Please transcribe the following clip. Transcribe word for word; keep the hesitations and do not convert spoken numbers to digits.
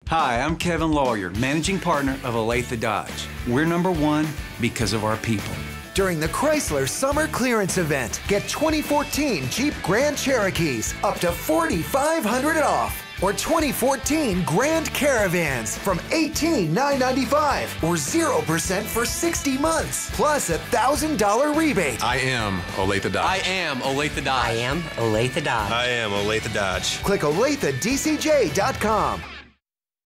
Hi, I'm Kevin Lawyer, managing partner of Olathe Dodge. We're number one because of our people. During the Chrysler Summer Clearance Event, get twenty fourteen Jeep Grand Cherokees up to forty-five hundred dollars off. Or twenty fourteen Grand Caravans from eighteen thousand nine hundred ninety-five dollars or zero percent for sixty months, plus a one thousand dollar rebate. I am Olathe Dodge. I am Olathe Dodge. I am Olathe Dodge. I am Olathe Dodge. Click Olathe D C J dot com.